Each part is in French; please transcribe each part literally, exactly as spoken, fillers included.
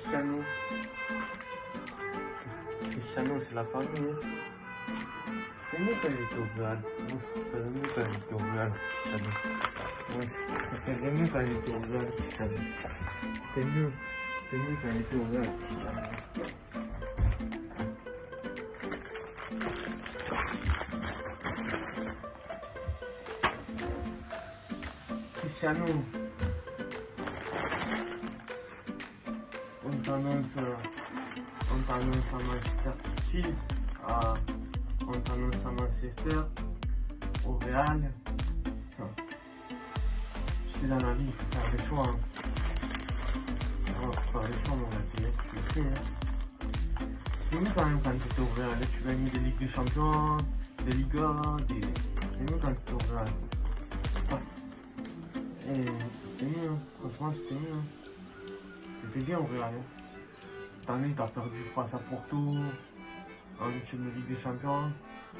Cristiano. Cristiano, c'est la famille. Hein. C'était mieux quand il était au Real. Moi, je préférais mieux quand il était au Real, Cristiano. Moi, je préférais mieux quand il était au Real, Cristiano. C'était mieux. C'était mieux quand il était au Real, Cristiano. Cristiano. On t'annonce, on t'annonce à Manchester City, à, on t'annonce à Manchester, au Real. C'est dans la vie, il faut faire des choix. Hein. Il faut faire des choix, mon gars, tu le sais. Hein. C'est mieux quand même quand tu étais au Real, tu gagnes des Ligues des Champions, des Ligas, des... c'est mieux quand tu étais au Real. Et c'était mieux, hein. Franchement c'était mieux. Hein. C'était bien au Real. Hein. Cette année, tu as perdu face à Porto, en huitième de Ligue des Champions.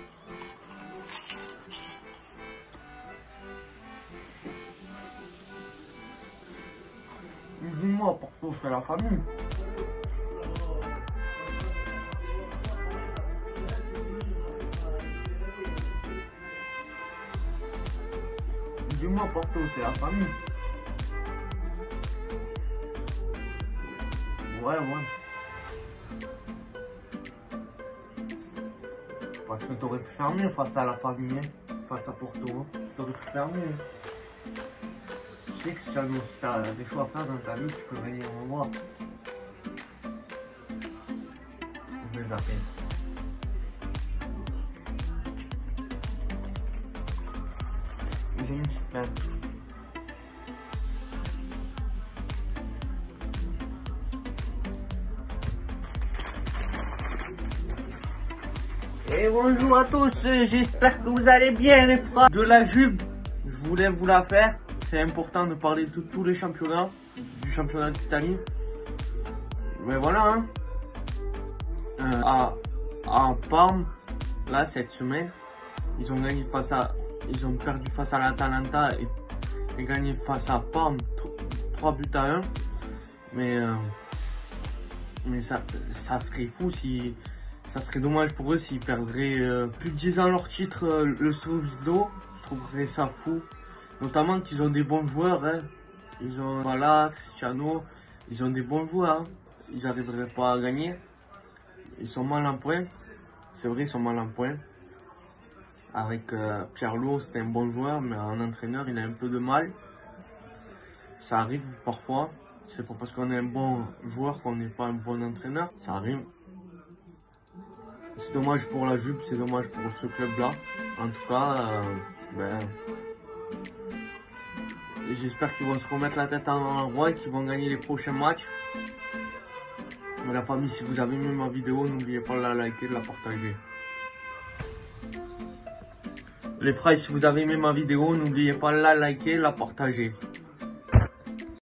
Dis-moi, Porto, c'est la famille. Dis-moi, Porto, c'est la famille. Ouais, ouais. Parce que t'aurais pu faire mieux face à la famille, hein, face à Porto. Hein. T'aurais pu faire mieux. Tu sais que si t'as des choix à faire dans ta vie, tu peux venir me voir. Je vais zapper. J'ai une petite plainte. Et bonjour à tous, j'espère que vous allez bien les frères. De la Juve, je voulais vous la faire. C'est important de parler de tous les championnats, du championnat d'Italie. Mais voilà, hein. Euh, à, à Parme, là cette semaine, ils ont gagné face à, ils ont perdu face à l'Atalanta et, et gagné face à Parme trois buts à un. Mais euh, mais ça, ça serait fou si, ça serait dommage pour eux s'ils perdraient euh, plus de dix ans leur titre, euh, le Scudetto. Je trouverais ça fou. Notamment qu'ils ont des bons joueurs, hein. Ils ont voilà, Cristiano, ils ont des bons joueurs. Hein. Ils n'arriveraient pas à gagner. Ils sont mal en point. C'est vrai, ils sont mal en point. Avec euh, Pirlo, c'était un bon joueur, mais en entraîneur, il a un peu de mal. Ça arrive parfois. C'est pas parce qu'on est un bon joueur qu'on n'est pas un bon entraîneur. Ça arrive. C'est dommage pour la Juve, c'est dommage pour ce club-là. En tout cas, euh, ben... j'espère qu'ils vont se remettre la tête en endroit et qu'ils vont gagner les prochains matchs. Mais la famille, si vous avez aimé ma vidéo, n'oubliez pas de la liker, de la partager. Les frères, si vous avez aimé ma vidéo, n'oubliez pas de la liker, de la partager.